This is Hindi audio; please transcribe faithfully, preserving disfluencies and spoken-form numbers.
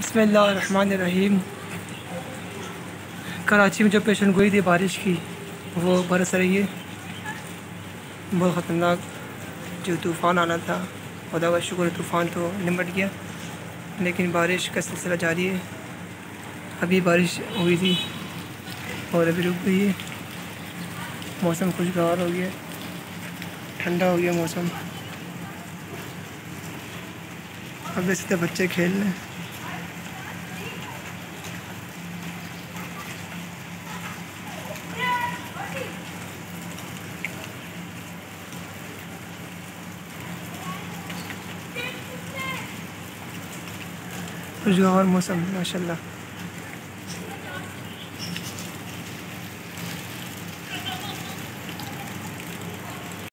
बिस्मिल्लाहिर्रहमानिर्रहीम। कराची में जो पेशन गोई थी बारिश की वो बरस रही है। बहुत ख़तरनाक जो तूफ़ान आना था, खुदा का शुक्र तूफ़ान तो निमट गया, लेकिन बारिश का सिलसिला जारी है। अभी बारिश हुई थी और अभी रुक गई है। मौसम खुशगवार हो गया, ठंडा हो गया मौसम। अब इस तरह बच्चे खेल रहे हैं। खुशगवार मौसम माशाल्लाह।